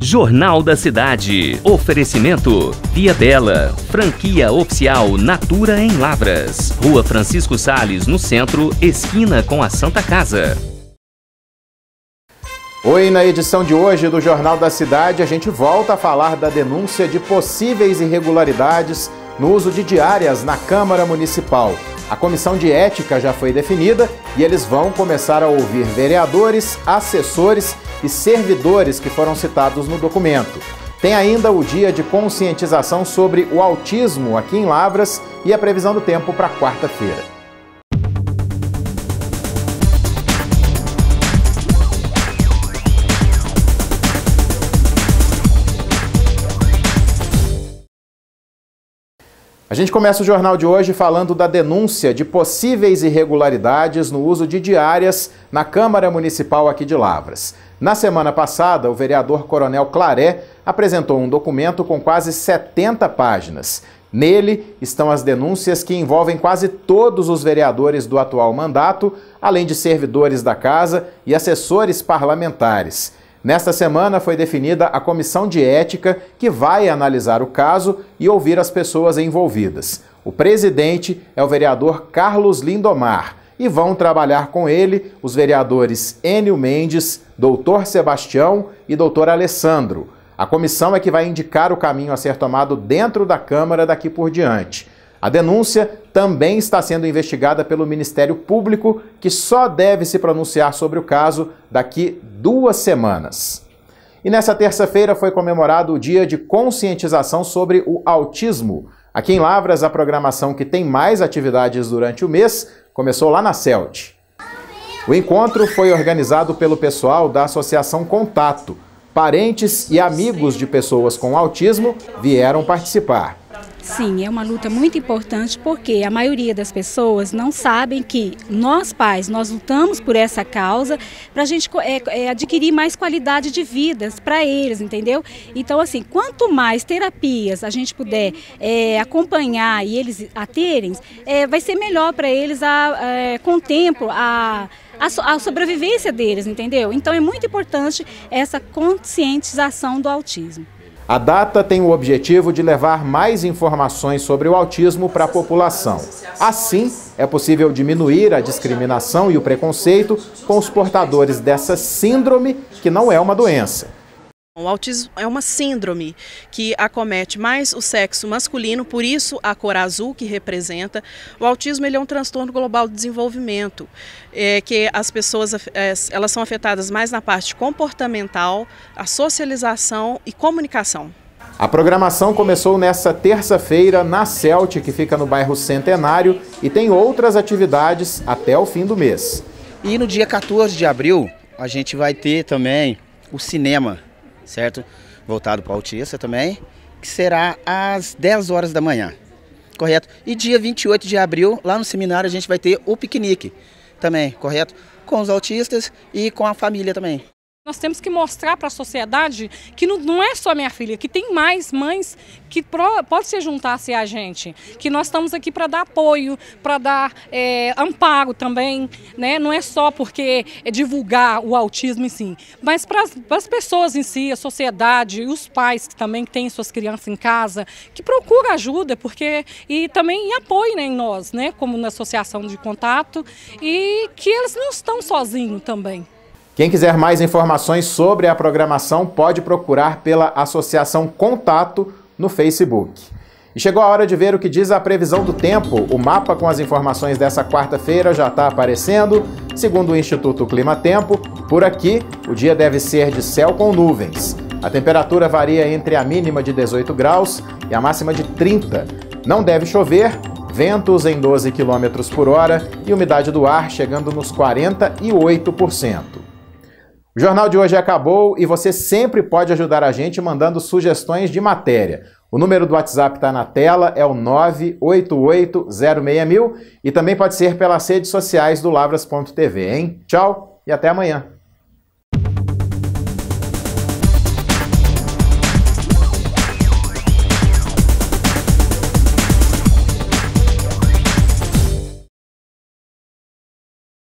Jornal da Cidade. Oferecimento Via Bela, franquia oficial Natura em Lavras. Rua Francisco Sales, no centro, esquina com a Santa Casa. Oi, na edição de hoje do Jornal da Cidade, a gente volta a falar da denúncia de possíveis irregularidades no uso de diárias na Câmara Municipal. A comissão de ética já foi definida e eles vão começar a ouvir vereadores, assessores e servidores que foram citados no documento. Tem ainda o dia de conscientização sobre o autismo aqui em Lavras e a previsão do tempo para quarta-feira. A gente começa o jornal de hoje falando da denúncia de possíveis irregularidades no uso de diárias na Câmara Municipal aqui de Lavras. Na semana passada, o vereador Coronel Claré apresentou um documento com quase 70 páginas. Nele estão as denúncias que envolvem quase todos os vereadores do atual mandato, além de servidores da casa e assessores parlamentares. Nesta semana foi definida a comissão de ética que vai analisar o caso e ouvir as pessoas envolvidas. O presidente é o vereador Carlos Lindomar e vão trabalhar com ele os vereadores Enio Mendes, Doutor Sebastião e Doutor Alessandro. A comissão é que vai indicar o caminho a ser tomado dentro da Câmara daqui por diante. A denúncia também está sendo investigada pelo Ministério Público, que só deve se pronunciar sobre o caso daqui 2 semanas. E nessa terça-feira foi comemorado o Dia de Conscientização sobre o Autismo. Aqui em Lavras, a programação que tem mais atividades durante o mês começou lá na CELT. O encontro foi organizado pelo pessoal da Associação Contato. Parentes e amigos de pessoas com autismo vieram participar. Sim, é uma luta muito importante porque a maioria das pessoas não sabem que nós pais, nós lutamos por essa causa para a gente adquirir mais qualidade de vidas para eles, entendeu? Então, assim, quanto mais terapias a gente puder acompanhar e eles a terem, vai ser melhor para eles com o tempo, a sobrevivência deles, entendeu? Então é muito importante essa conscientização do autismo. A data tem o objetivo de levar mais informações sobre o autismo para a população. Assim, é possível diminuir a discriminação e o preconceito com os portadores dessa síndrome, que não é uma doença. O autismo é uma síndrome que acomete mais o sexo masculino, por isso a cor azul que representa. O autismo ele é um transtorno global do desenvolvimento, que as pessoas elas são afetadas mais na parte comportamental, a socialização e comunicação. A programação começou nesta terça-feira na CELT, que fica no bairro Centenário, e tem outras atividades até o fim do mês. E no dia 14 de abril a gente vai ter também o cinema, certo? Voltado para o autista também, que será às 10 horas da manhã, correto? E dia 28 de abril, lá no seminário, a gente vai ter o piquenique também, correto? Com os autistas e com a família também. Nós temos que mostrar para a sociedade que não é só minha filha, que tem mais mães que podem se juntar-se a gente, que nós estamos aqui para dar apoio, para dar amparo também, né? Não é só porque divulgar o autismo em si, mas para as pessoas em si, a sociedade e os pais que também têm suas crianças em casa, que procuram ajuda e também apoio, né, em nós, né, como na Associação de Contato, e que eles não estão sozinhos também. Quem quiser mais informações sobre a programação pode procurar pela Associação Contato no Facebook. E chegou a hora de ver o que diz a previsão do tempo. O mapa com as informações dessa quarta-feira já está aparecendo. Segundo o Instituto Clima Tempo, por aqui o dia deve ser de céu com nuvens. A temperatura varia entre a mínima de 18 graus e a máxima de 30. Não deve chover, ventos em 12 km por hora e umidade do ar chegando nos 48%. O jornal de hoje acabou e você sempre pode ajudar a gente mandando sugestões de matéria. O número do WhatsApp está na tela, é o 988061000 e também pode ser pelas redes sociais do Lavras.tv, hein? Tchau e até amanhã!